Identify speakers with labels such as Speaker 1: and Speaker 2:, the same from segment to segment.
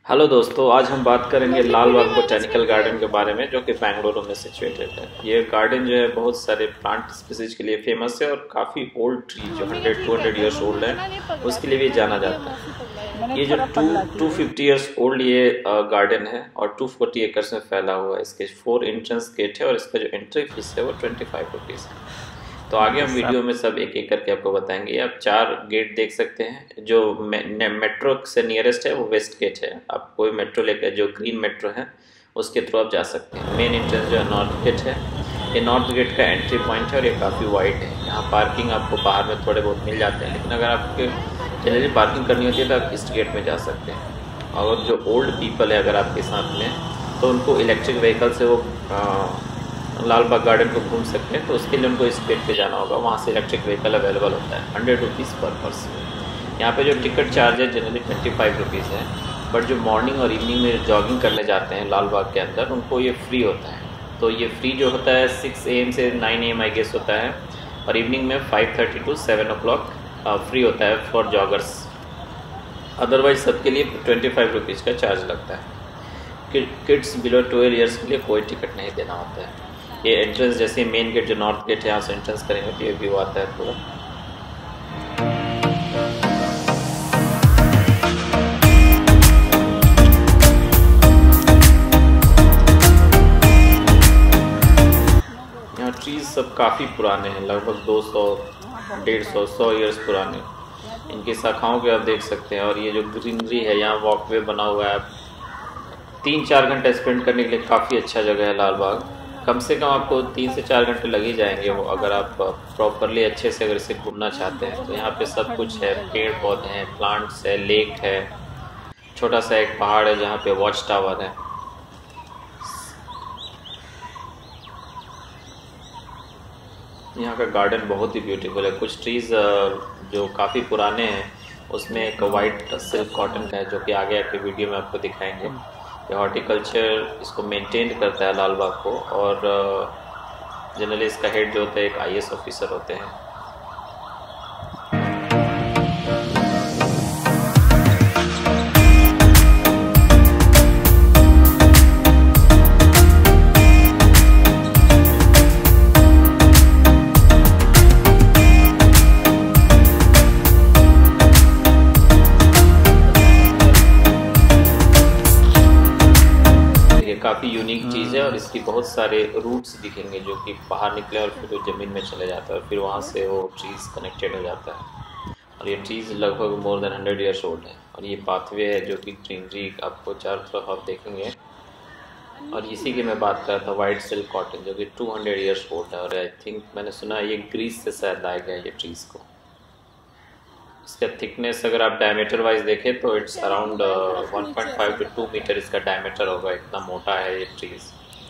Speaker 1: Hello दोस्तों, आज हम बात करेंगे लाल बाग बोटेनिकल गार्डन के बारे में, जो कि बेंगलुरु में सिचुएटेड है। ये गार्डन जो है बहुत सारे प्लांट स्पीसीज के लिए फेमस है और काफ़ी ओल्ड ट्री जो 100-200 ईयर्स ओल्ड है उसके लिए भी जाना जाता है। ये जो 250 ईयर्स ओल्ड ये गार्डन है और 240 एकर्स में फैला हुआ है। इसके 4 एंट्रेंस गेट है और इसका जो एंट्री फीस है वो 25 रुपीज़ है। तो आगे हम वीडियो में सब एक एक करके आपको बताएंगे। आप 4 गेट देख सकते हैं। जो मेट्रो से नियरेस्ट है वो वेस्ट गेट है। आप कोई मेट्रो लेकर, जो ग्रीन मेट्रो है उसके थ्रू आप जा सकते हैं। मेन एंट्रेंस जो है नॉर्थ गेट है। ये नॉर्थ गेट का एंट्री पॉइंट है और ये काफ़ी वाइड है। यहाँ पार्किंग आपको बाहर में थोड़े बहुत मिल जाते हैं, लेकिन अगर आपके जनरली पार्किंग करनी होती है तो आप ईस्ट गेट में जा सकते हैं। और जो ओल्ड पीपल है अगर आपके साथ में, तो उनको इलेक्ट्रिक व्हीकल से वो लाल बाग गार्डन को घूम सकते हैं। तो उसके लिए उनको इस गेट पे जाना होगा। वहाँ से इलेक्ट्रिक व्हीकल अवेलेबल होता है। 100 रुपीज़ पर पर्सन। यहाँ पे जो टिकट चार्ज है जनरली 25 रुपीज़ है, बट जो मॉर्निंग और इवनिंग में जॉगिंग करने जाते हैं लाल बाग के अंदर उनको ये फ्री होता है। तो ये फ्री जो होता है 6 AM से 9 AM आई गेस होता है, और इवनिंग में 5:30 to 7 o'clock फ्री होता है फॉर जॉगर्स। अदरवाइज सबके लिए 25 रुपीज़ का चार्ज लगता है। किड्स बिलो 12 ईयर्स के लिए कोई टिकट नहीं देना होता है। ये एंट्रेंस जैसे मेन गेट जो नॉर्थ गेट है यहाँ से एंट्रेंस करेंगे तो ये व्यू आता है पूरा। यहाँ ट्रीज सब काफ़ी पुराने हैं, लगभग 200, 150, 100 ईयर्स पुराने। इनकी शाखाओं के आप देख सकते हैं। और ये जो ग्रीनरी है, यहाँ वॉकवे बना हुआ है। 3-4 घंटे स्पेंड करने के लिए काफ़ी अच्छा जगह है लाल बाग। कम से कम आपको 3 से 4 घंटे लग ही जाएंगे वो, अगर आप प्रॉपरली अच्छे से अगर इसे घूमना चाहते हैं। तो यहाँ पे सब कुछ है, पेड़ पौधे हैं, प्लांट्स है, लेक है, छोटा सा एक पहाड़ है जहाँ पे वॉच टावर है। यहाँ का गार्डन बहुत ही ब्यूटीफुल है। कुछ ट्रीज़ जो काफ़ी पुराने हैं उसमें एक वाइट सिल्क कॉटन का है, जो कि आगे आके वीडियो में आपको दिखाएंगे। ये हॉर्टिकल्चर इसको मेंटेन करता है लाल बाग को, और जनरली इसका हेड जो होता है एक IAS ऑफिसर होते हैं। काफ़ी यूनिक चीज़ है और इसकी बहुत सारे रूट्स दिखेंगे जो कि बाहर निकले और फिर वो ज़मीन में चले जाता है और फिर वहाँ से वो ट्रीज़ कनेक्टेड हो जाता है। और ये ट्रीज़ लगभग मोर देन 100 ईयर्स ओल्ड है। और ये पाथवे है जो कि ग्रीनरी आपको चारों तरफ आप देखेंगे। और इसी की मैं बात कर रहा था, वाइट सिल्क कॉटन, जो कि 200 ईयर्स ओल्ड है। और आई थिंक मैंने सुना ये ग्रीस से शायद लाया गया ये ट्रीज़ को। इसका थिकनेस अगर आप डायमीटर वाइज देखें तो इट्स अराउंड 1.5 to 2 मीटर इसका डायमीटर होगा। इतना मोटा है ये ट्रीज।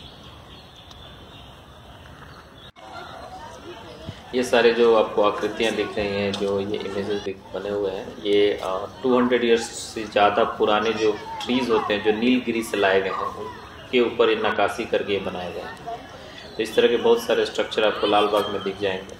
Speaker 1: ये सारे जो आपको आकृतियाँ दिख रही हैं, जो ये इमेजेस बने हुए हैं, ये 200 ईयर्स से ज़्यादा पुराने जो ट्रीज़ होते हैं जो नीलगिरी से लाए गए हैं, उनके ऊपर ये नक्काशी करके ये बनाए गए हैं। तो इस तरह के बहुत सारे स्ट्रक्चर आपको लाल बाग में दिख जाएंगे।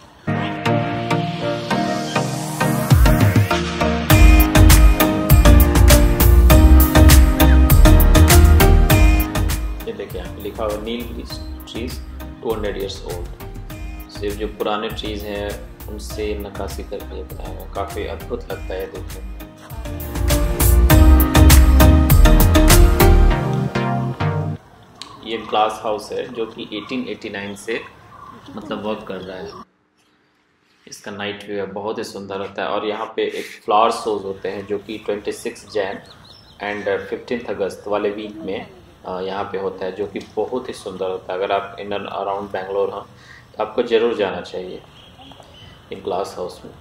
Speaker 1: लिखा हुआ नीलगिरी ट्रीज 200 ईयर्स ओल्ड। सिर्फ जो पुराने ट्रीज हैं उनसे नक्काशी करके बनाया हुआ, काफ़ी अद्भुत लगता है देखने में। ये ग्लास हाउस है जो कि 1889 से मतलब वर्क कर रहा है। इसका नाइट व्यू है, बहुत ही सुंदर होता है। और यहाँ पे एक फ्लावर शोज होते हैं जो कि 26 जैन एंड 15 अगस्त वाले वीक में यहाँ पे होता है, जो कि बहुत ही सुंदर होता है। अगर आप इन एंड अराउंड बेंगलोर हैं तो आपको ज़रूर जाना चाहिए एक ग्लास हाउस में।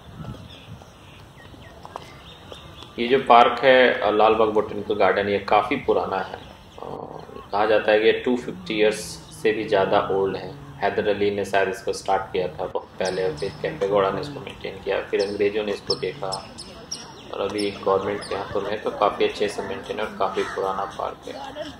Speaker 1: ये जो पार्क है लाल बाग बोटेनिकल गार्डन, ये काफ़ी पुराना है। कहा जाता है कि 250 ईयर्स से भी ज़्यादा ओल्ड है। हैदर अली ने शायद इसको स्टार्ट किया था बहुत पहले, और फिर केम्पेगौड़ा ने इसको मेंटेन किया, फिर अंग्रेज़ों ने इसको देखा, और अभी गवर्नमेंट के हाथों में है। तो काफ़ी अच्छे से मेंटेन और काफ़ी पुराना पार्क है।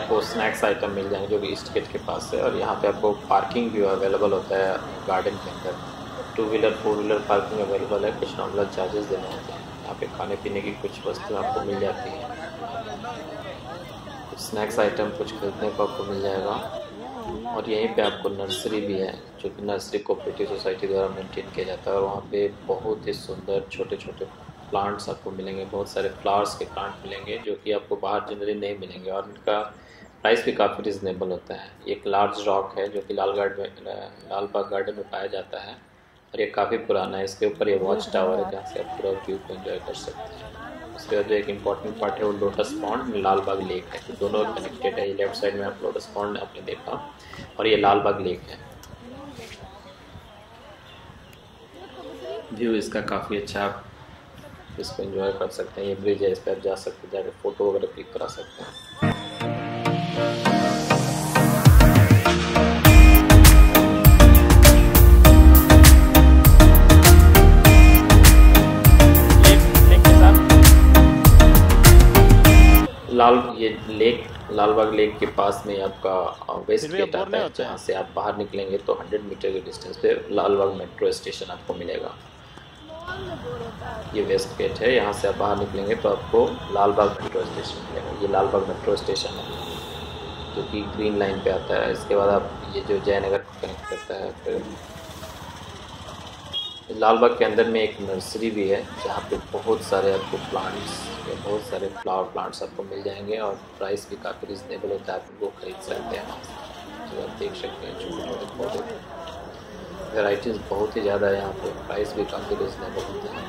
Speaker 1: आपको स्नैक्स आइटम मिल जाएंगे जो कि ईस्ट गेट के पास है। और यहाँ पे आपको पार्किंग भी अवेलेबल होता है गार्डन के अंदर। 2 व्हीलर 4 व्हीलर पार्किंग अवेलेबल है। कुछ नॉमिनल चार्जेस देने होते हैं। यहाँ पे खाने पीने की कुछ वस्तुएं आपको मिल जाती हैं। कुछ स्नैक्स आइटम कुछ खरीदने को आपको मिल जाएगा। और यहीं पे आपको नर्सरी भी है जो कि नर्सरी कोऑपरेटिव सोसाइटी द्वारा मेंटेन किया जाता है। और वहाँ पे बहुत ही सुंदर छोटे छोटे प्लांट्स आपको मिलेंगे। बहुत सारे फ्लावर्स के प्लांट मिलेंगे जो कि आपको बाहर जनरली नहीं मिलेंगे। और इनका प्राइस भी काफ़ी रिजनेबल होता है। एक लार्ज रॉक है जो कि लालबाग गार्डन में पाया जाता है। और ये काफ़ी पुराना है। इसके ऊपर ये वॉच टावर है जहाँ से आप पूरा व्यू को एंजॉय कर सकते हैं। उसके बाद जो एक इम्पॉर्टेंट पार्ट है वो लोटस पॉन्ड लालबाग लेक है। तो दोनों कनेक्टेड है। ये लेफ्ट साइड में आप लोटस पॉन्ड आपने देखा और ये लालबाग लेक है। व्यू इसका काफ़ी अच्छा, आप इसको एंजॉय कर सकते हैं। ये ब्रिज है, इस पर आप जा सकते हैं, जाकर फ़ोटो वगैरह क्लिक करा सकते हैं। ये लेक लालबाग लेक के पास में आपका वेस्ट गेट आता है जहाँ से आप बाहर निकलेंगे तो 100 मीटर के डिस्टेंस पे लालबाग मेट्रो स्टेशन आपको मिलेगा। ये वेस्ट गेट है। यहाँ से आप बाहर निकलेंगे तो आपको लालबाग मेट्रो स्टेशन मिलेगा। ये लालबाग मेट्रो स्टेशन है जो कि ग्रीन लाइन पे आता है। इसके बाद आप ये जो जयनगर कनेक्ट करता है। फिर लालबाग के अंदर में एक नर्सरी भी है जहाँ पे बहुत सारे आपको प्लांट्स, बहुत सारे फ्लावर प्लांट्स आपको मिल जाएंगे। और प्राइस भी काफ़ी रिजनेबल होता है, आप उनको खरीद सकते हैं। तो आप देख सकते हैं छोटे छोटे पौधे, वेराइटीज़ बहुत ही ज़्यादा है यहाँ पे। प्राइस भी काफ़ी रिजनेबल होते हैं।